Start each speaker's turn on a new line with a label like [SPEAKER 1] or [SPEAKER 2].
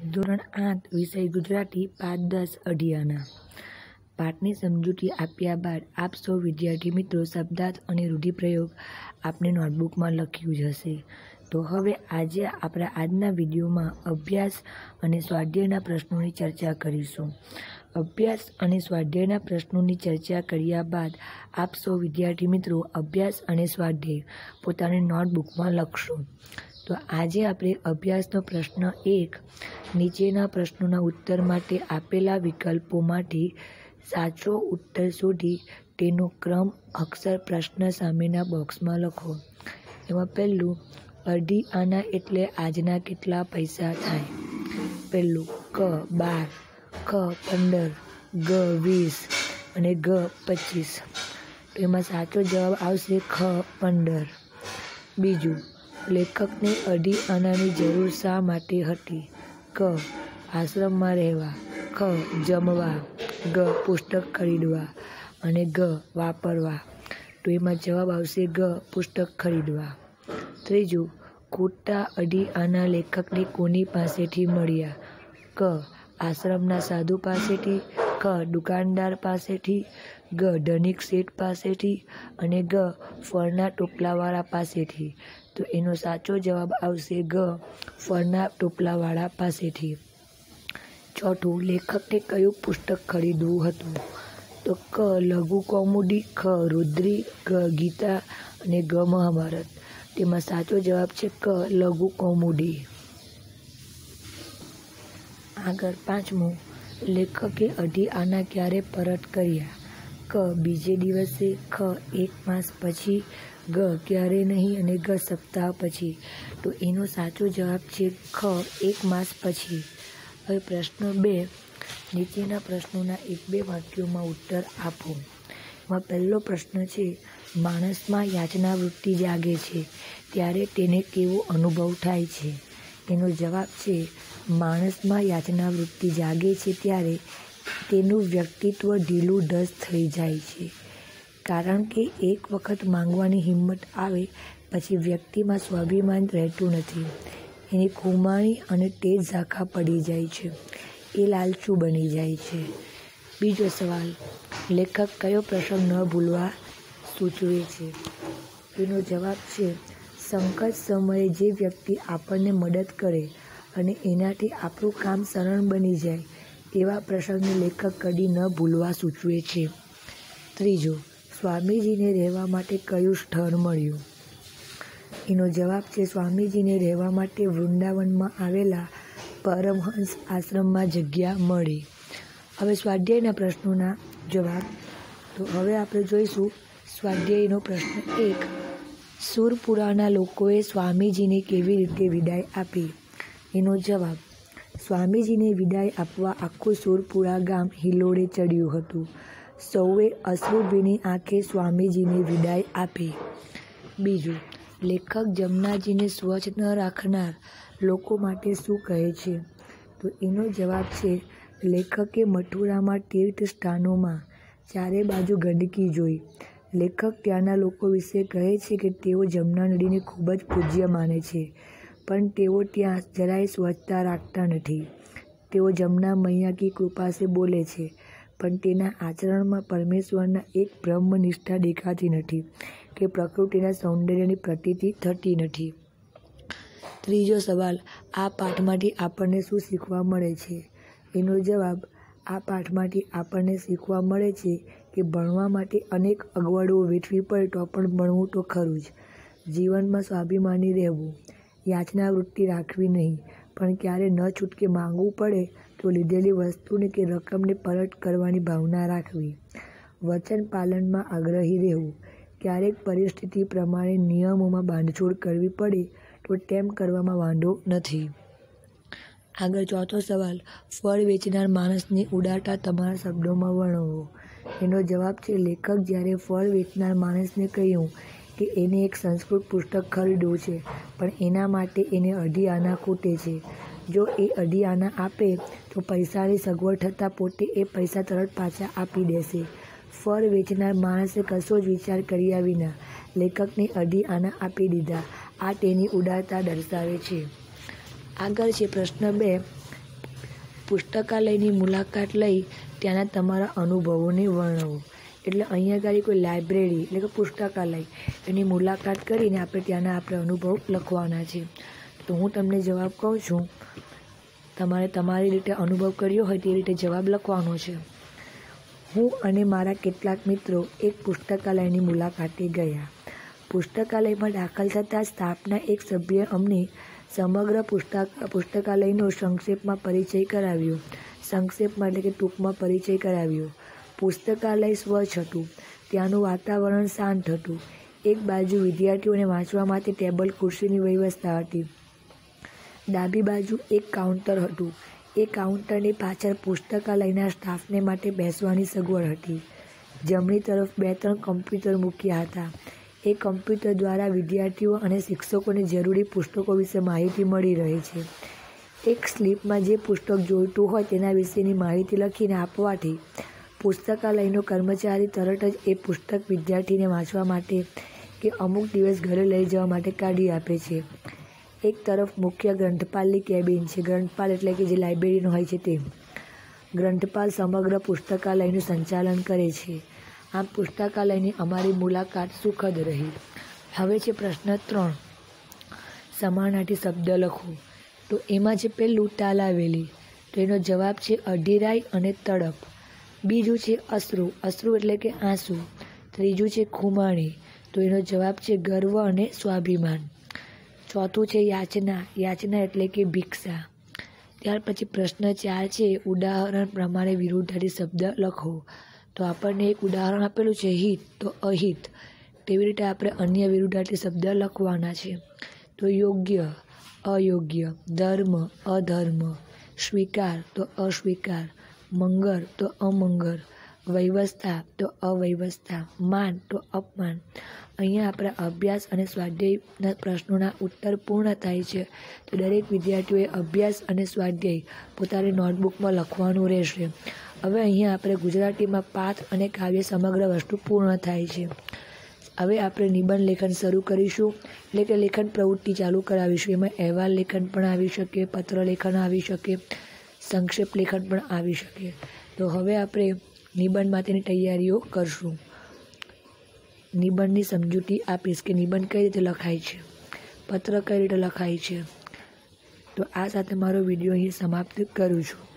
[SPEAKER 1] ધોરણ 8 વિષય ગુજરાતી પાઠ 10 અઢિયાના પાઠની સમજૂતી આપ્યા બાદ આપ સૌ વિદ્યાર્થી મિત્રો શબ્દાર્થ અને રૂઢિપ્રયોગ આપને નોટબુકમાં લખ્યું જ હશે। તો હવે આજે આપણે આજના વિડીયોમાં અભ્યાસ અને સ્વાધ્યાયના પ્રશ્નોની ચર્ચા કરીશું। અભ્યાસ અને સ્વાધ્યાયના પ્રશ્નોની ચર્ચા કર્યા બાદ આપ સૌ વિદ્યાર્થી મિત્રો અભ્યાસ અને સ્વાધ્યાય પોતાની નોટબુકમાં લખશો। તો આજે આપણે અભ્યાસનો પ્રશ્ન 1 નીચેના પ્રશ્નોના ઉત્તર માટે આપેલા વિકલ્પોમાંથી સાચો ઉત્તર શોધી તેનો ક્રમ અક્ષર પ્રશ્ન સામેના બોક્સમાં લખો। એમાં પહેલું અઢી આના એટલે આજના કેટલા પૈસા થાય? પહેલું ક 12, ખ 15, ગ 20 અને ગ 25। તો એમાં સાચો જવાબ આવશે ખ 15। બીજું લેખકને અઢી આનાની જરૂર શા માટે હતી? ક આશ્રમમાં રહેવા, ખ જમવા, ગ પુસ્તક ખરીદવા અને ગ વાપરવા। તો એમાં જવાબ આવશે ગ પુસ્તક ખરીદવા। ત્રીજું ખોટા અઢી આના લેખકને કોની પાસેથી મળ્યા? ક આશ્રમના સાધુ પાસેથી, ખ દુકાનદાર પાસેથી, ગ ધનિક શેઠ પાસેથી અને ગ ફળના ટોપલાવાળા પાસેથી। તો એનો સાચો જવાબ આવશે ગ ફળના ટોપલાવાળા પાસેથી। ચોથું લેખકને કયું પુસ્તક ખરીદવું હતું? તો ક લઘુ કૌમુદી, ખ રુદ્રી, ગ ગીતા અને ગ મહાભારત। તેમાં સાચો જવાબ છે ક લઘુ કૌમુદી। આગળ પાંચમું લેખકે અઢી આના ક્યારે પરત કર્યા? ક બીજે દિવસે, ખ 1 માસ પછી, ગ ક્યારે નહીં અને ગ સપ્તાહ પછી। તો એનો સાચો જવાબ છે ખ 1 માસ પછી। હવે પ્રશ્ન 2 નીચેના પ્રશ્નોના 1-2 વાક્યોમાં ઉત્તર આપો। એમાં પહેલો પ્રશ્ન છે માણસમાં યાચના વૃત્તિ જાગે છે ત્યારે તેને કેવો અનુભવ થાય છે? એનો જવાબ છે માણસમાં યાચના વૃત્તિ જાગે છે ત્યારે તેનું વ્યક્તિત્વ ઢીલું ઢસ થઈ જાય છે, કારણ કે એક વખત માંગવાની હિંમત આવે પછી વ્યક્તિમાં સ્વાભિમાન રહેતું નથી, એની ખુમાણી અને તેજ ઝાંખા પડી જાય છે, એ લાલચું બની જાય છે। બીજો સવાલ લેખક કયો પ્રસંગ ન ભૂલવા સૂચવે છે? એનો જવાબ છે સંકટ સમયે જે વ્યક્તિ આપણને મદદ કરે અને એનાથી આપણું કામ સરળ બની જાય એવા પ્રસંગને લેખક કદી ન ભૂલવા સૂચવે છે। ત્રીજો સ્વામીજીને રહેવા માટે કયું સ્થળ મળ્યું? એનો જવાબ છે સ્વામીજીને રહેવા માટે વૃંદાવનમાં આવેલા પરમહંસ આશ્રમમાં જગ્યા મળી। હવે સ્વાધ્યાયના પ્રશ્નોના જવાબ। તો હવે આપણે જોઈશું સ્વાધ્યાયનો પ્રશ્ન 1 સુરપુરાના લોકોએ સ્વામીજીને કેવી રીતે વિદાય આપી? એનો જવાબ સ્વામીજીને વિદાય આપવા આખું સુરપુરા ગામ હિલોળે ચડ્યું હતું। સૌએ અશ્રુભીની આંખે સ્વામીજીને વિદાય આપી। બીજું લેખક જમનાજીને સ્વચ્છ ન રાખનાર લોકો માટે શું કહે છે? તો એનો જવાબ છે લેખકે મથુરામાં તીર્થ સ્થાનોમાં ચારે બાજુ ગંદકી જોઈ। લેખક ત્યાંના લોકો વિશે કહે છે કે તેઓ જમના નદીને ખૂબ જ પૂજ્ય માને છે, પણ તેઓ ત્યાં જરાય સ્વચ્છતા રાખતા નથી। તેઓ જમના મૈયા કી કૃપા સે બોલે છે, પણ તેના આચરણમાં પરમેશ્વરના એક બ્રહ્મનિષ્ઠા દેખાતી નથી કે પ્રકૃતિના સૌંદર્યની પ્રતીતિ થતી નથી। ત્રીજો સવાલ આ પાઠમાંથી આપણને શું શીખવા મળે છે? એનો જવાબ આ પાઠમાંથી આપણને શીખવા મળે છે કે ભણવા માટે અનેક અગવડો વેઠવી પડે તો પણ ભણવું તો ખરું જ, જીવનમાં સ્વાભિમાની રહેવું, યાચના વૃત્તિ રાખવી નહીં, પણ ક્યારે ન છૂટકે માંગવું પડે તો લીધેલી વસ્તુને કે રકમને પરત કરવાની ભાવના રાખવી, વચન પાલનમાં આગ્રહી રહેવું, ક્યારેક પરિસ્થિતિ પ્રમાણે નિયમોમાં બાંધછોડ કરવી પડે તો તેમ કરવામાં વાંધો નથી। આગળ ચોથો સવાલ ફળ વેચનાર માણસને ઉડાતા તમારા શબ્દોમાં વર્ણવો। એનો જવાબ છે લેખક જ્યારે ફળ વેચનાર માણસને કહ્યું કે એને એક સંસ્કૃત પુસ્તક ખરીદવું છે પણ એના માટે એને અઢી આના ખૂટે છે, જો એ અઢી આના આપે તો પૈસાની સગવડ થતાં પોતે એ પૈસા તરત પાછા આપી દેશે। ફળ વેચનાર માણસે કશો જ વિચાર કર્યા વિના લેખકને અઢી આના આપી દીધા। આ તેની ઉદારતા દર્શાવે છે। આગળ છે પ્રશ્ન 2 પુસ્તકાલયની મુલાકાત લઈ ત્યાંના તમારા અનુભવોને વર્ણવો. એટલે અહીંયા આગળ કોઈ લાઇબ્રેરી એટલે કે પુસ્તકાલય એની મુલાકાત કરીને આપણે ત્યાંના આપણે અનુભવ લખવાના છે. તો હું તમને જવાબ કહું છું, તમારે તમારી રીતે અનુભવ કર્યો હોય તે રીતે જવાબ લખવાનો છે. હું અને મારા કેટલાક મિત્રો એક પુસ્તકાલયની મુલાકાતે ગયા. પુસ્તકાલયમાં દાખલ થતાં સ્ટાફના એક સભ્યે અમને સમગ્ર પુસ્તકાલયનો સંક્ષેપમાં પરિચય કરાવ્યો. સંક્ષેપમાં એટલે કે ટૂંકમાં પરિચય કરાવ્યો. પુસ્તકાલય સ્વચ્છ હતું. ત્યાંનું વાતાવરણ શાંત હતું. એક બાજુ વિદ્યાર્થીઓને વાંચવા માટે ટેબલ ખુરશીની વ્યવસ્થા હતી. ડાબી બાજુ એક કાઉન્ટર હતું. એ કાઉન્ટરની પાછળ પુસ્તકાલયના સ્ટાફને માટે બેસવાની સગવડ હતી. જમણી તરફ 2-3 કમ્પ્યુટર મૂક્યા હતા. એ કમ્પ્યુટર દ્વારા વિદ્યાર્થીઓ અને શિક્ષકોને જરૂરી પુસ્તકો વિશે માહિતી મળી રહે છે. એક સ્લીપમાં જે પુસ્તક જોઈતું હોય તેના વિશેની માહિતી લખીને આપવાથી પુસ્તકાલયનો કર્મચારી તરત જ એ પુસ્તક વિદ્યાર્થીને વાંચવા માટે કે અમુક દિવસ ઘરે લઈ જવા માટે કાઢી આપે છે. એક તરફ મુખ્ય ગ્રંથપાલની કેબિન છે. ગ્રંથપાલ એટલે કે જે લાઇબ્રેરીનો હોય છે તે. ગ્રંથપાલ સમગ્ર પુસ્તકાલયનું સંચાલન કરે છે. આમ પુસ્તકાલયની અમારી મુલાકાત સુખદ રહી. હવે છે પ્રશ્ન 3. સમાનાર્થી શબ્દ લખો. તો એમાં છે પહેલું તાલાવેલી. તો એનો જવાબ છે અઢીરાઈ અને તડપ. બીજું છે અશ્રુ. અશ્રુ એટલે કે આંસુ. ત્રીજું છે ખુમાણી. તો એનો જવાબ છે ગર્વ અને સ્વાભિમાન. ચોથું છે યાચના. યાચના એટલે કે ભિક્ષા. ત્યાર પછી પ્રશ્ન 4 છે ઉદાહરણ પ્રમાણે વિરુદ્ધાર્થી શબ્દ લખો. તો આપણને એક ઉદાહરણ આપેલું છે હિત તો અહિત. તેવી રીતે આપણે અન્ય વિરુદ્ધાર્થી શબ્દ લખવાના છે. તો યોગ્ય અયોગ્ય, ધર્મ અધર્મ, સ્વીકાર તો અસ્વીકાર, મંગળ તો અમંગળ, વ્યવસ્થા તો અવ્યવસ્થા, માન તો અપમાન. અહીંયા આપણા અભ્યાસ અને સ્વાધ્યાયના પ્રશ્નોના ઉત્તર પૂર્ણ થાય છે. તો દરેક વિદ્યાર્થીઓએ અભ્યાસ અને સ્વાધ્યાય પોતાની નોટબુકમાં લખવાનું રહેશે. હવે અહીંયા આપણે ગુજરાતીમાં પાઠ અને કાવ્ય સમગ્ર વસ્તુ પૂર્ણ થાય છે. હવે આપણે નિબંધ લેખન શરૂ કરીશું. એટલે કે લેખન પ્રવૃત્તિ ચાલુ કરાવીશું. એમાં અહેવાલ લેખન પણ આવી શકે, પત્ર લેખન આવી શકે, સંક્ષેપ લેખન પણ આવી શકે. તો હવે આપણે નિબંધ માટેની તૈયારીઓ કરશું. નિબંધની સમજૂતી આપીશ કે નિબંધ કઈ રીતે લખાય છે, પત્ર કઈ રીતે લખાય છે. તો આ સાથે મારો વિડીયો અહીં સમાપ્ત કરું છું.